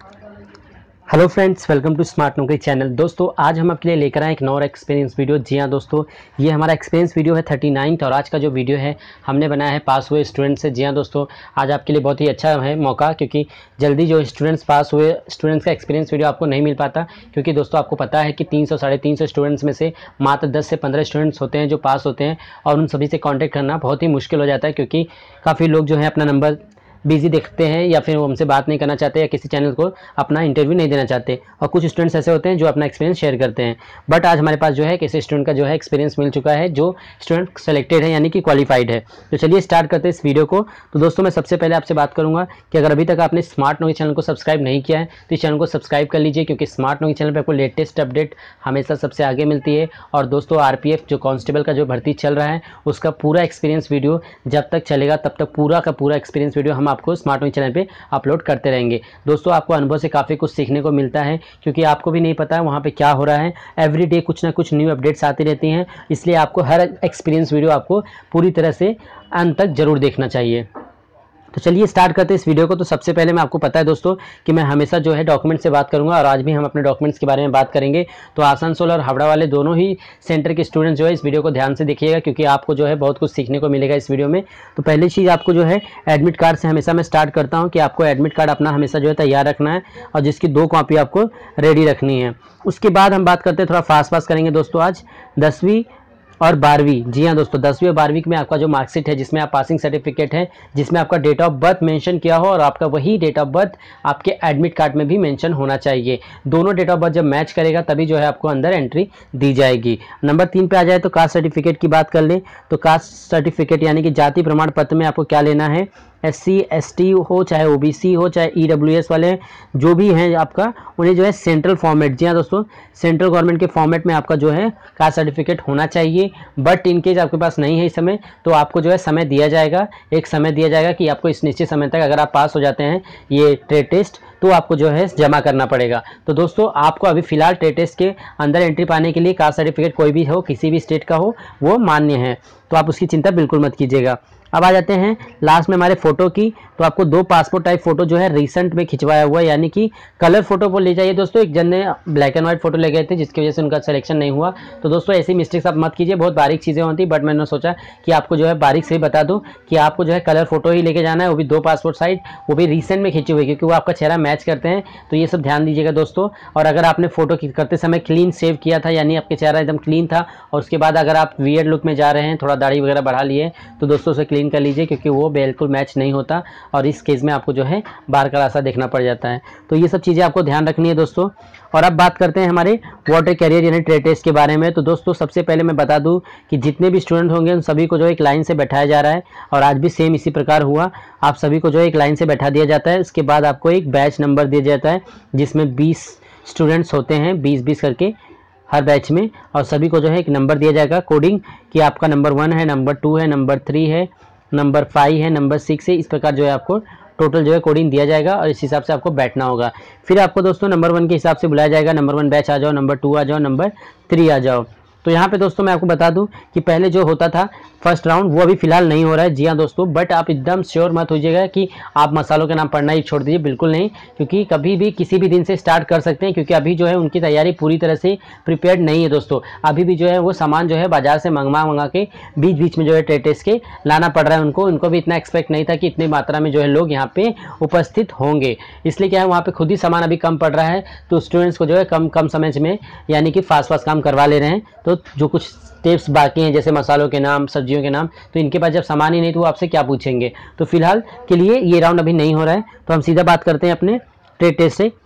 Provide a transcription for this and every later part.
Hello friends, welcome to smart Naukri channel. दोस्तों आज हम आपके लिए लेकर आए एक नया एक्सपीरियंस वीडियो। जी हाँ दोस्तों, ये हमारा एक्सपीरियंस वीडियो है 39 और आज का जो वीडियो है हमने बनाया है पास हुए स्टूडेंट से। जी हाँ दोस्तों, आज आपके लिए बहुत ही अच्छा है मौका, क्योंकि जल्दी जो स्टूडेंट्स पास हुए स्टूडेंट्स का एक्सपीरियंस वीडियो आपको नहीं मिल पाता, क्योंकि दोस्तों आपको पता है कि 300 साढ़े 300 स्टूडेंट्स में से मात्र 10 से 15 स्टूडेंट्स होते हैं जो पास होते हैं, और उन सभी से कॉन्टैक्ट करना बहुत ही मुश्किल हो जाता है, क्योंकि काफ़ी लोग जो है अपना नंबर बिजी देखते हैं या फिर वो हमसे बात नहीं करना चाहते या किसी चैनल को अपना इंटरव्यू नहीं देना चाहते। और कुछ स्टूडेंट्स ऐसे होते हैं जो अपना एक्सपीरियंस शेयर करते हैं। बट आज हमारे पास जो है किसी स्टूडेंट का जो है एक्सपीरियंस मिल चुका है, जो स्टूडेंट सेलेक्टेड है यानी कि क्वालिफाइड है। तो चलिए स्टार्ट करते हैं इस वीडियो को। तो दोस्तों मैं सबसे पहले आपसे बात करूंगा कि अगर अभी तक आपने स्मार्ट नौकरी चैनल को सब्सक्राइब नहीं किया है तो इस चैनल को सब्सक्राइब कर लीजिए, क्योंकि स्मार्ट नौकरी चैनल पर आपको लेटेस्ट अपडेट हमेशा सबसे आगे मिलती है। और दोस्तों आरपीएफ जो कांस्टेबल का जो भर्ती चल रहा है उसका पूरा एक्सपीरियंस वीडियो जब तक चलेगा तब तक पूरा का पूरा एक्सपीरियंस वीडियो हम आपको स्मार्ट नौकरी चैनल पे अपलोड करते रहेंगे। दोस्तों आपको अनुभव से काफ़ी कुछ सीखने को मिलता है, क्योंकि आपको भी नहीं पता है वहाँ पे क्या हो रहा है। एवरीडे कुछ ना कुछ न्यू अपडेट्स आती रहती हैं, इसलिए आपको हर एक्सपीरियंस वीडियो आपको पूरी तरह से अंत तक जरूर देखना चाहिए। तो चलिए स्टार्ट करते हैं इस वीडियो को। तो सबसे पहले मैं आपको पता है दोस्तों कि मैं हमेशा जो है डॉक्यूमेंट से बात करूंगा, और आज भी हम अपने डॉक्यूमेंट्स के बारे में बात करेंगे। तो आसनसोल और हावड़ा वाले दोनों ही सेंटर के स्टूडेंट्स जो है इस वीडियो को ध्यान से देखिएगा, क्योंकि आपको जो है बहुत कुछ सीखने को मिलेगा इस वीडियो में। तो पहली चीज़ आपको जो है एडमिट कार्ड से हमेशा मैं स्टार्ट करता हूँ कि आपको एडमिट कार्ड अपना हमेशा जो है तैयार रखना है, और जिसकी 2 कॉपी आपको रेडी रखनी है। उसके बाद हम बात करते हैं, थोड़ा फास्ट करेंगे दोस्तों आज 10वीं और 12वीं। जी हाँ दोस्तों, 10वीं और 12वीं में आपका जो मार्कशीट है जिसमें आप पासिंग सर्टिफिकेट है, जिसमें आपका डेट ऑफ बर्थ मेंशन किया हो, और आपका वही डेट ऑफ बर्थ आपके एडमिट कार्ड में भी मेंशन होना चाहिए। दोनों डेट ऑफ बर्थ जब मैच करेगा तभी जो है आपको अंदर एंट्री दी जाएगी। नंबर 3 पे आ जाए तो कास्ट सर्टिफिकेट की बात कर लें। तो कास्ट सर्टिफिकेट यानी कि जाति प्रमाण पत्र में आपको क्या लेना है, SC ST हो चाहे OBC हो चाहे EWS वाले जो भी हैं आपका, उन्हें जो है सेंट्रल फॉर्मेट, जी हाँ दोस्तों, सेंट्रल गवर्नमेंट के फॉर्मेट में आपका जो है कास्ट सर्टिफिकेट होना चाहिए। बट इन केस आपके पास नहीं है इस समय, तो आपको जो है समय दिया जाएगा, एक समय दिया जाएगा कि आपको इस निश्चित समय तक अगर आप पास हो जाते हैं ये ट्रेड टेस्ट, तो आपको जो है जमा करना पड़ेगा। तो दोस्तों आपको अभी फिलहाल ट्रेड टेस्ट के अंदर एंट्री पाने के लिए कास्ट सर्टिफिकेट कोई भी हो, किसी भी स्टेट का हो, वो मान्य है, तो आप उसकी चिंता बिल्कुल मत कीजिएगा। अब आ जाते हैं लास्ट में हमारे फोटो की। तो आपको 2 पासपोर्ट टाइप फोटो जो है रिसेंट में खिंचवाया हुआ है, यानी कि कलर फोटो वो ले जाइए दोस्तों। एक जन ने ब्लैक एंड व्हाइट फोटो ले गए थे जिसकी वजह से उनका सिलेक्शन नहीं हुआ। तो दोस्तों ऐसी मिस्टेक्स आप मत कीजिए, बहुत बारीक चीज़ें होती, बट मैंने सोचा कि आपको जो है बारीक से ही बता दूं कि आपको जो है कलर फोटो ही लेके जाना है, वो भी 2 पासपोर्ट साइज, वो भी रिसेंट में खींचे हुए, क्योंकि वो आपका चेहरा मैच करते हैं। तो ये सब ध्यान दीजिएगा दोस्तों। और अगर आपने फोटो करते समय क्लीन सेव किया था, यानी आपके चेहरा एकदम क्लीन था, और उसके बाद अगर आप वियर्ड लुक में जा रहे हैं, थोड़ा दाढ़ी वगैरह बढ़ा लिए, तो दोस्तों उसे क्लीन कर लीजिए, क्योंकि वो बिल्कुल मैच नहीं होता, और इस केस में आपको जो है बार का रास्ता देखना पड़ जाता है। तो ये सब चीज़ें आपको ध्यान रखनी है दोस्तों। और अब बात करते हैं हमारे वाटर कैरियर यानी ट्रेड टेस्ट के बारे में। तो दोस्तों सबसे पहले मैं बता दूं कि जितने भी स्टूडेंट होंगे उन सभी को जो एक लाइन से बैठाया जा रहा है, और आज भी सेम इसी प्रकार हुआ। आप सभी को जो एक लाइन से बैठा दिया जाता है। उसके बाद आपको एक बैच नंबर दिया जाता है, जिसमें 20 स्टूडेंट्स होते हैं, 20-20 करके हर बैच में, और सभी को जो है एक नंबर दिया जाएगा कोडिंग, कि आपका नंबर 1 है, नंबर 2 है, नंबर 3 है, नंबर 5 है, नंबर 6 है। इस प्रकार जो है आपको टोटल जो है कोडिंग दिया जाएगा, और इस हिसाब से आपको बैठना होगा। फिर आपको दोस्तों नंबर 1 के हिसाब से बुलाया जाएगा, नंबर 1 बैच आ जाओ, नंबर 2 आ जाओ, नंबर 3 आ जाओ। तो यहाँ पे दोस्तों मैं आपको बता दूं कि पहले जो होता था फर्स्ट राउंड, वो अभी फिलहाल नहीं हो रहा है। जी हाँ दोस्तों, बट आप एकदम श्योर मत होइएगा कि आप मसालों के नाम पढ़ना ही छोड़ दीजिए, बिल्कुल नहीं, क्योंकि कभी भी किसी भी दिन से स्टार्ट कर सकते हैं, क्योंकि अभी जो है उनकी तैयारी पूरी तरह से प्रिपेयर्ड नहीं है दोस्तों। अभी भी जो है वो सामान जो है बाजार से मंगा के बीच बीच में जो है ट्रेड टेस्ट के लाना पड़ रहा है उनको भी इतना एक्सपेक्ट नहीं था कि इतनी मात्रा में जो है लोग यहाँ पे उपस्थित होंगे। इसलिए क्या है, वहाँ पे खुद ही सामान अभी कम पड़ रहा है, तो स्टूडेंट्स को जो है कम समय में यानी कि फास्ट काम करवा ले रहे हैं। तो जो कुछ स्टेप्स बाकी हैं, जैसे मसालों के नाम, सब्जियों के नाम, तो इनके पास जब सामान ही नहीं तो वो आपसे क्या पूछेंगे। तो फिलहाल के लिए ये राउंड अभी नहीं हो रहा है। तो हम सीधा बात करते हैं अपने ट्रेड टेस्ट से।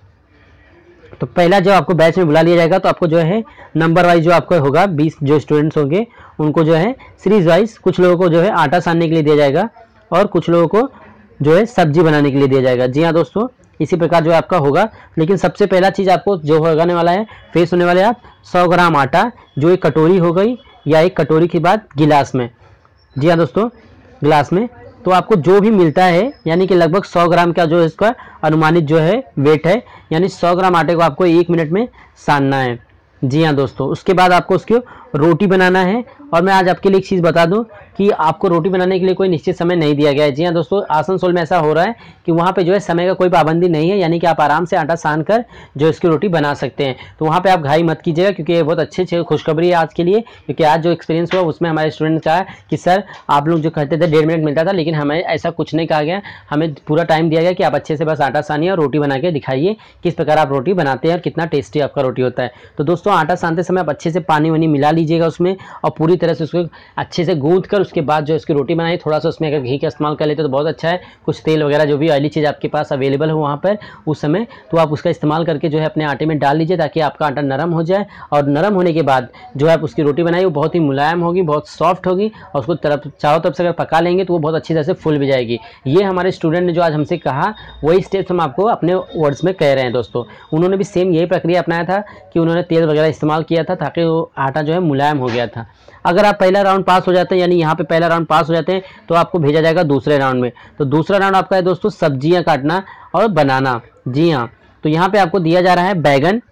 तो पहला जो आपको बैच में बुला लिया जाएगा, तो आपको जो है नंबर वाइज जो आपको होगा, 20 जो स्टूडेंट्स होंगे उनको जो है सीरीज वाइज, कुछ लोगों को जो है आटा सानने के लिए दिया जाएगा, और कुछ लोगों को जो है सब्जी बनाने के लिए दिया जाएगा। जी हाँ दोस्तों, इसी प्रकार जो आपका होगा। लेकिन सबसे पहला चीज़ आपको जो होने वाला है, फेस होने वाले आप 100 ग्राम आटा, जो एक कटोरी हो गई, या एक कटोरी के बाद गिलास में, जी हाँ दोस्तों गिलास में, तो आपको जो भी मिलता है, यानी कि लगभग 100 ग्राम का जो इसका अनुमानित जो है वेट है, यानी 100 ग्राम आटे को आपको 1 मिनट में सानना है। जी हाँ दोस्तों, उसके बाद आपको उसकी रोटी बनाना है, और मैं आज आपके लिए एक चीज़ बता दूं कि आपको रोटी बनाने के लिए कोई निश्चित समय नहीं दिया गया है। जी हाँ दोस्तों, आसनसोल में ऐसा हो रहा है कि वहाँ पे जो है समय का कोई पाबंदी नहीं है, यानी कि आप आराम से आटा सान कर जो इसकी रोटी बना सकते हैं। तो वहाँ पे आप घाई मत कीजिएगा, क्योंकि ये बहुत अच्छी खुशखबरी है आज के लिए। क्योंकि आज जो एक्सपीरियंस हुआ उसमें हमारे स्टूडेंट ने कहा कि सर आप लोग जो कहते थे 1.5 मिनट मिलता था, लेकिन हमें ऐसा कुछ नहीं कहा गया, हमें पूरा टाइम दिया गया कि आप अच्छे से बस आटा सानिए और रोटी बना के दिखाइए किस प्रकार आप रोटी बनाते हैं और कितना टेस्टी आपका रोटी होता है। तो दोस्तों आटा सानते समय आप अच्छे से पानी वानी मिला लीजिएगा उसमें, और पूरी तरह से उसको अच्छे से गूंथ कर उसके बाद जो इसकी रोटी बनाई, थोड़ा सा उसमें अगर घी का इस्तेमाल कर लेते तो बहुत अच्छा है। कुछ तेल वगैरह जो भी ऑयली चीज़ आपके पास अवेलेबल हो वहाँ पर उस समय, तो आप उसका इस्तेमाल करके जो है अपने आटे में डाल लीजिए, ताकि आपका आटा नरम हो जाए। और नरम होने के बाद जो है आप उसकी रोटी बनाई वो बहुत ही मुलायम होगी, बहुत सॉफ्ट होगी, और उसको चारों तरफ से अगर पका लेंगे तो वो बहुत अच्छी तरह से फूल भी जाएगी। ये हमारे स्टूडेंट ने जो आज हमसे कहा वही स्टेप्स हम आपको अपने वर्ड्स में कह रहे हैं दोस्तों। उन्होंने भी सेम यही प्रक्रिया अपनाया था कि उन्होंने तेल वगैरह इस्तेमाल किया था ताकि वो आटा जो है मुलायम हो गया था। अगर आप पहला राउंड पास हो जाते हैं, यानी यहाँ पे पहला राउंड पास हो जाते हैं, तो आपको भेजा जाएगा दूसरे राउंड में। तो दूसरा राउंड आपका है दोस्तों सब्जियां काटना और बनाना। जी हाँ, तो यहाँ पे आपको दिया जा रहा है बैगन।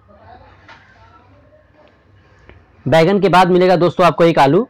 बैगन के बाद मिलेगा दोस्तों आपको एक आलू।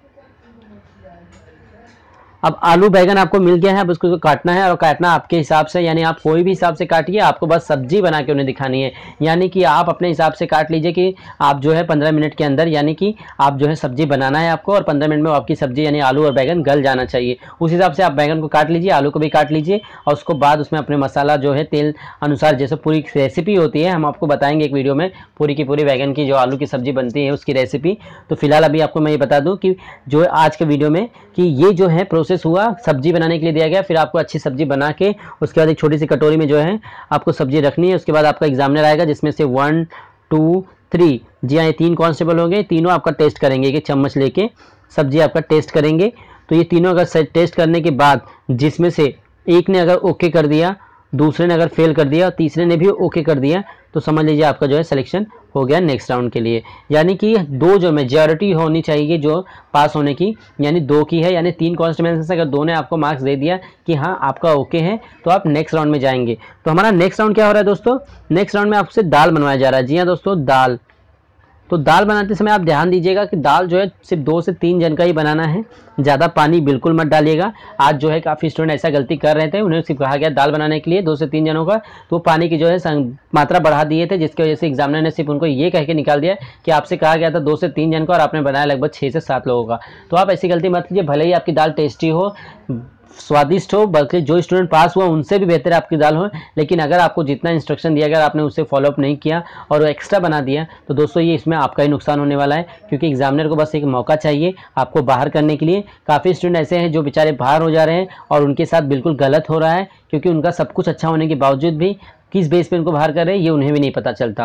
अब आलू बैगन आपको मिल गया है, अब उसको काटना है, और काटना आपके हिसाब से, यानी आप कोई भी हिसाब से काटिए, आपको बस सब्जी बना के उन्हें दिखानी है। यानी कि आप अपने हिसाब से काट लीजिए कि आप जो है 15 मिनट के अंदर, यानी कि आप जो है सब्जी बनाना है आपको, और 15 मिनट में आपकी सब्जी यानी आलू और बैगन गल जाना चाहिए। उस हिसाब से आप बैगन को काट लीजिए, आलू को भी काट लीजिए, और उसको बाद उसमें अपने मसाला जो है तेल अनुसार, जैसे पूरी रेसिपी होती है हम आपको बताएंगे एक वीडियो में, पूरी की पूरी बैगन की जो आलू की सब्जी बनती है उसकी रेसिपी। तो फिलहाल अभी आपको मैं ये बता दूँ कि जो आज के वीडियो में कि ये जो है प्रोसेस हुआ सब्जी बनाने के लिए दिया गया। फिर आपको अच्छी सब्जी बना के उसके बाद एक छोटी सी कटोरी में जो है आपको सब्जी रखनी है। उसके बाद आपका एग्जामिनर आएगा जिसमें से 1 2 3, जी हाँ ये 3 कांस्टेबल होंगे, तीनों आपका टेस्ट करेंगे कि चम्मच लेके सब्जी आपका टेस्ट करेंगे। तो ये तीनों अगर टेस्ट करने के बाद जिसमें से एक ने अगर ओके कर दिया, दूसरे ने अगर फेल कर दिया और तीसरे ने भी ओके कर दिया, तो समझ लीजिए आपका जो है सिलेक्शन हो गया नेक्स्ट राउंड के लिए। यानी कि 2 जो मेजॉरिटी होनी चाहिए जो पास होने की, यानी 2 की है, यानी 3 कांस्टेबल से अगर 2 ने आपको मार्क्स दे दिया कि हाँ आपका ओके है, तो आप नेक्स्ट राउंड में जाएंगे। तो हमारा नेक्स्ट राउंड क्या हो रहा है दोस्तों, नेक्स्ट राउंड में आपसे दाल बनवाया जा रहा है। जी हाँ दोस्तों, दाल। तो दाल बनाते समय आप ध्यान दीजिएगा कि दाल जो है सिर्फ 2 से 3 जन का ही बनाना है, ज़्यादा पानी बिल्कुल मत डालिएगा। आज जो है काफ़ी स्टूडेंट ऐसा गलती कर रहे थे, उन्हें सिर्फ कहा गया दाल बनाने के लिए 2 से 3 जनों का, तो पानी की जो है मात्रा बढ़ा दिए थे, जिसकी वजह से एग्जामिनर ने सिर्फ उनको ये कह के निकाल दिया कि आपसे कहा गया था 2 से 3 जन का और आपने बनाया लगभग 6 से 7 लोगों का। तो आप ऐसी गलती मत कीजिए, भले ही आपकी दाल टेस्टी हो, स्वादिष्ट हो, बल्कि जो स्टूडेंट पास हुआ उनसे भी बेहतर आपकी दाल हो, लेकिन अगर आपको जितना इंस्ट्रक्शन दिया अगर आपने उससे फॉलोअप नहीं किया और वो एक्स्ट्रा बना दिया, तो दोस्तों ये इसमें आपका ही नुकसान होने वाला है। क्योंकि एग्जामिनर को बस एक मौका चाहिए आपको बाहर करने के लिए। काफ़ी स्टूडेंट ऐसे हैं जो बेचारे बाहर हो जा रहे हैं और उनके साथ बिल्कुल गलत हो रहा है, क्योंकि उनका सब कुछ अच्छा होने के बावजूद भी किस बेस पर उनको बाहर कर रहे हैं ये उन्हें भी नहीं पता चलता।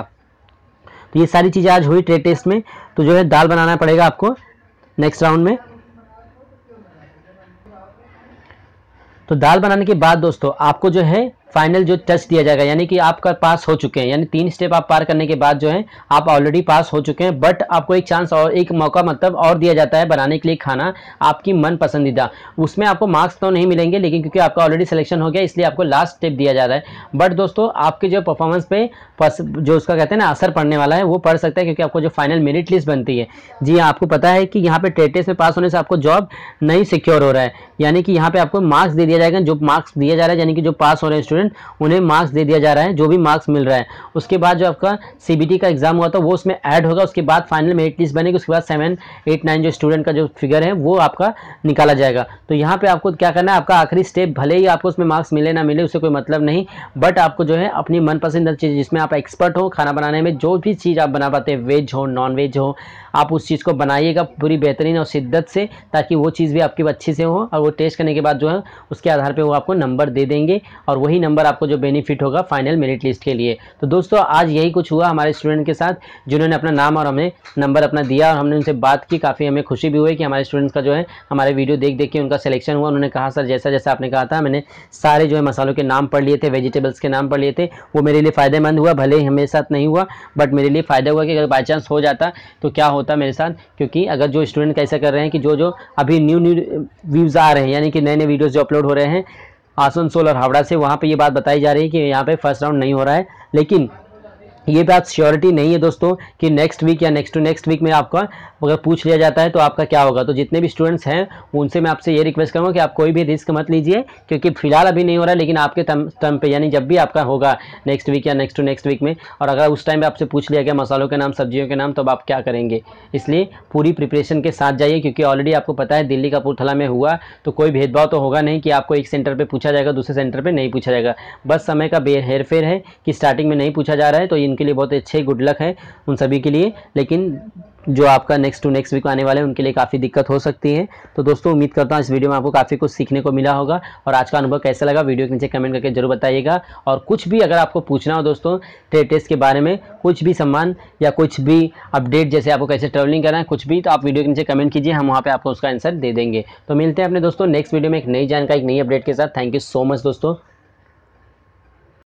तो ये सारी चीज़ें आज हुई ट्रेड टेस्ट में। तो जो है दाल बनाना पड़ेगा आपको नेक्स्ट राउंड में। तो दाल बनाने के बाद दोस्तों आपको जो है फाइनल जो टेस्ट दिया जाएगा, यानी कि आपका पास हो चुके हैं, यानी 3 स्टेप आप पार करने के बाद जो है आप ऑलरेडी पास हो चुके हैं। बट आपको एक चांस और एक मौका मतलब और दिया जाता है बनाने के लिए खाना आपकी मन पसंदीदा। उसमें आपको मार्क्स तो नहीं मिलेंगे, लेकिन क्योंकि आपका ऑलरेडी सिलेक्शन हो गया इसलिए आपको लास्ट स्टेप दिया जा रहा है। बट दोस्तों आपके जो परफॉर्मेंस पे जो उसका कहते हैं ना असर पड़ने वाला है वो पड़ सकता है, क्योंकि आपको जो फाइनल मेरिट लिस्ट बनती है, जी हाँ आपको पता है कि यहाँ पे ट्रेड टेस्ट में पास होने से आपको जॉब नहीं सिक्योर हो रहा है। यानी कि यहाँ पे आपको मार्क्स दे दिया जाएगा, जो मार्क्स दिया जा रहा है यानी कि जो पास हो रहे हैं स्टूडेंट उन्हें मार्क्स दे दिया जा रहा है, जो भी मार्क्स मिल रहा है। उसके बाद जो आपका सीबीटी का एग्जाम हुआ था वो उसमें ऐड होगा, उसके बाद फाइनल मेरिट लिस्ट बनेगी, उसके बाद 7 8 9 जो स्टूडेंट का जो फिगर है वो आपका निकाला जाएगा। तो यहाँ पे आपको क्या करना है, आपका आखिरी स्टेप, भले ही आपको उसमें मार्क्स मिले ना मिले उससे कोई मतलब नहीं, बट आपको जो है अपनी मनपसंद चीज़ जिसमें आप एक्सपर्ट हो खाना बनाने में, जो भी चीज़ आप बना पाते हैं वेज हो नॉन वेज हो, आप उस चीज़ को बनाइएगा पूरी बेहतरीन और शिद्दत से, ताकि वो चीज़ भी आपकी अच्छी से हो, और वो टेस्ट करने के बाद जो है उसके आधार पे वो आपको नंबर दे देंगे, और वही नंबर आपको जो बेनिफिट होगा फाइनल मेरिट लिस्ट के लिए। तो दोस्तों आज यही कुछ हुआ हमारे स्टूडेंट के साथ, जिन्होंने अपना नाम और हमें नंबर अपना दिया, और हमने उनसे बात की। काफ़ी हमें खुशी भी हुई कि हमारे स्टूडेंट्स का जो है हमारे वीडियो देख देख के उनका सिलेक्शन हुआ। उन्होंने कहा सर जैसा जैसा आपने कहा था मैंने सारे जो है मसालों के नाम पढ़ लिए थे, वेजिटेबल्स के नाम पढ़ लिए थे, वो मेरे लिए फ़ायदेमंद हुआ। भले ही हमारे साथ नहीं हुआ बट मेरे लिए फ़ायदा हुआ कि अगर बाई चांस हो जाता तो क्या होता मेरे साथ। क्योंकि अगर जो स्टूडेंट कैसा कर रहे हैं कि जो अभी न्यू व्यूज़ आ रहे हैं, यानी कि नए नए वीडियोज़ जो अपलोड हो रहे हैं आसनसोल और हावड़ा से, वहाँ पे ये बात बताई जा रही है कि यहाँ पे फर्स्ट राउंड नहीं हो रहा है, लेकिन ये बात श्योरिटी नहीं है दोस्तों कि नेक्स्ट वीक या नेक्स्ट टू नेक्स्ट वीक में आपका अगर पूछ लिया जाता है तो आपका क्या होगा। तो जितने भी स्टूडेंट्स हैं उनसे मैं आपसे ये रिक्वेस्ट करूँगा कि आप कोई भी रिस्क मत लीजिए, क्योंकि फिलहाल अभी नहीं हो रहा है, लेकिन आपके टर्म पे यानी जब भी आपका होगा नेक्स्ट वीक या नेक्स्ट टू नेक्स्ट वीक में, और अगर उस टाइम पे आपसे पूछ लिया गया मसालों के नाम, सब्जियों के नाम, तो आप क्या करेंगे। इसलिए पूरी प्रिपरेशन के साथ जाइए, क्योंकि ऑलरेडी आपको पता है दिल्ली कपूरथला में हुआ, तो कोई भेदभाव तो होगा नहीं कि आपको एक सेंटर पर पूछा जाएगा दूसरे सेंटर पर नहीं पूछा जाएगा। बस समय का हेरफेर है कि स्टार्टिंग में नहीं पूछा जा रहा है, तो इनके लिए बहुत अच्छे गुड लक है उन सभी के लिए। लेकिन जो आपका नेक्स्ट टू नेक्स्ट वीक आने वाले हैं उनके लिए काफ़ी दिक्कत हो सकती है। तो दोस्तों उम्मीद करता हूँ इस वीडियो में आपको काफ़ी कुछ सीखने को मिला होगा, और आज का अनुभव कैसा लगा वीडियो के नीचे कमेंट करके जरूर बताइएगा। और कुछ भी अगर आपको पूछना हो दोस्तों ट्रेड टेस्ट के बारे में, कुछ भी सम्मान या कुछ भी अपडेट, जैसे आपको कैसे ट्रैवलिंग करना है, कुछ भी, तो आप वीडियो के नीचे कमेंट कीजिए, हम वहाँ पर आपको उसका आंसर दे देंगे। तो मिलते हैं अपने दोस्तों नेक्स्ट वीडियो में एक नई जानकारी, एक नई अपडेट के साथ। थैंक यू सो मच दोस्तों।